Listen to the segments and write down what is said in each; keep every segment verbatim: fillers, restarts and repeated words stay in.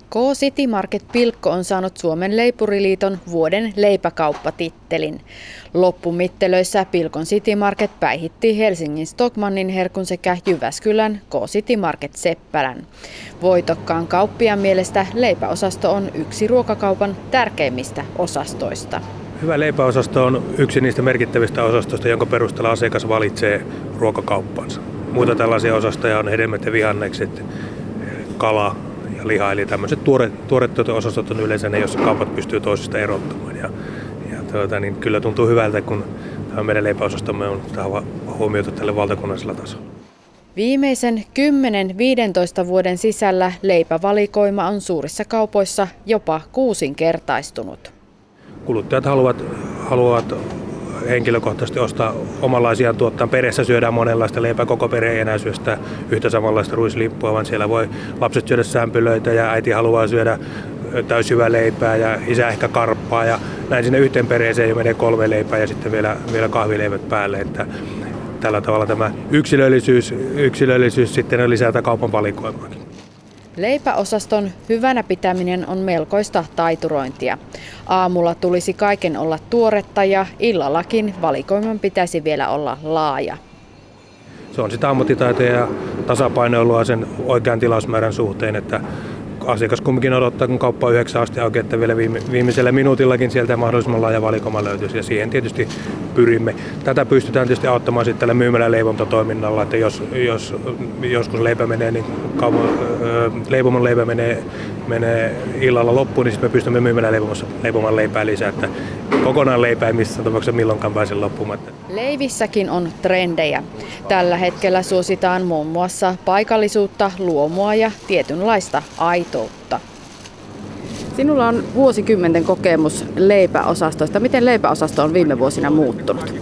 K-City Market Pilkko on saanut Suomen Leipuriliiton vuoden leipäkauppatittelin. Loppumittelöissä Pilkon City Market päihitti Helsingin Stockmannin herkun sekä Jyväskylän K-City Market Seppälän. Voitokkaan kauppiaan mielestä leipäosasto on yksi ruokakaupan tärkeimmistä osastoista. Hyvä leipäosasto on yksi niistä merkittävistä osastoista, jonka perusteella asiakas valitsee ruokakauppansa. Muita tällaisia osastoja on hedelmät ja vihannekset, kala ja liha, eli tämmöiset tuoret, tuoret osastot on yleensä ne, joissa kaupat pystyy toisista erottamaan. Ja, ja tuota, niin kyllä tuntuu hyvältä, kun tämä meidän leipäosastomme on huomioitu tälle valtakunnallisella tasolla. Viimeisen kymmenen viisitoista vuoden sisällä leipävalikoima on suurissa kaupoissa jopa kuusinkertaistunut. Kuluttajat haluavat, haluavat henkilökohtaisesti ostaa omanlaisiaan tuottaa. Perheessä syödään monenlaista leipää, koko perhe ei enää syö sitä yhtä samanlaista ruislimppua, vaan siellä voi lapset syödä sämpylöitä ja äiti haluaa syödä täysjyvää leipää ja isä ehkä karppaa. Ja näin sinne yhteen perheeseen jo menee kolme leipää ja sitten vielä, vielä kahvileivät päälle. Että tällä tavalla tämä yksilöllisyys, yksilöllisyys sitten lisää tätä kaupan valikoimaakin. Leipäosaston hyvänä pitäminen on melkoista taiturointia. Aamulla tulisi kaiken olla tuoretta ja illallakin valikoiman pitäisi vielä olla laaja. Se on sitä ammattitaitoa ja tasapainoilua sen oikean tilausmäärän suhteen, että asiakas kumminkin odottaa, kun kauppa on yhdeksän asti auki, että vielä viime, viimeisellä minuutillakin sieltä mahdollisimman laaja valikoima löytyisi, ja siihen tietysti pyrimme. Tätä pystytään tietysti auttamaan sitten tällä myymälän leivontatoiminnalla, että jos, jos joskus leipä menee, niin kaupan, leipomon leipä menee, menee illalla loppuun, niin sitten me pystymme myymälän leipomaan leipää lisää, että kokonaan leipää ei missään tapauksessa milloinkaan pääse loppumaan. Leivissäkin on trendejä. Tällä hetkellä suositaan muun muassa paikallisuutta, luomua ja tietynlaista aitoutta. Sinulla on vuosikymmenten kokemus leipäosastoista. Miten leipäosasto on viime vuosina muuttunut?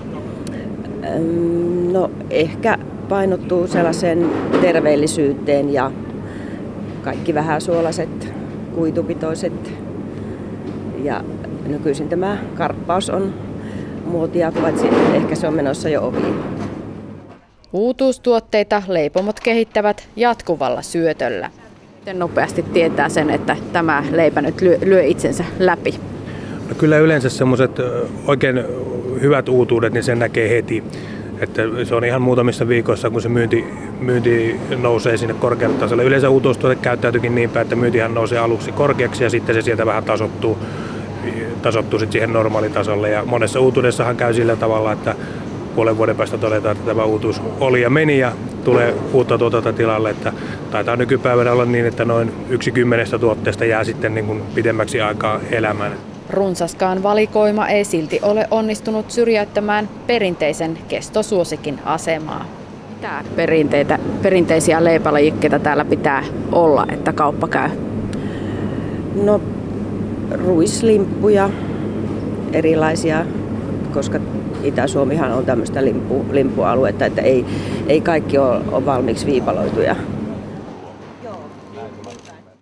No ehkä painottuu sellaisen terveellisyyteen ja kaikki vähäsuolaiset, kuitupitoiset. Ja nykyisin tämä karppaus on muotia, paitsi ehkä se on menossa jo oviin. Uutuustuotteita leipomot kehittävät jatkuvalla syötöllä. Miten nopeasti tietää sen, että tämä leipä nyt lyö, lyö itsensä läpi? No kyllä yleensä semmoiset oikein hyvät uutuudet, niin sen näkee heti. Että se on ihan muutamissa viikoissa, kun se myynti, myynti nousee sinne korkealle tasolle. Yleensä uutuustuote käyttäytyykin niin päin, että myyntihän nousee aluksi korkeaksi ja sitten se sieltä vähän tasottuu, tasottuu sitten siihen normaalitasolle. Ja monessa uutuudessahan käy sillä tavalla, että puolen vuoden päästä todetaan, että tämä uutuus oli ja meni ja tulee uutta tuotetta tilalle. Että taitaa nykypäivänä olla niin, että noin yksi kymmenestä tuotteesta jää sitten niin kuin pidemmäksi aikaa elämään. Runsaskaan valikoima ei silti ole onnistunut syrjäyttämään perinteisen kestosuosikin asemaa. Mitä perinteitä, perinteisiä leipälajikkeita täällä pitää olla, että kauppa käy? No ruislimppuja, erilaisia, koska Itä-Suomihan on tämmöistä limpu, limpualuetta, että ei, ei kaikki ole, ole valmiiksi viipaloituja.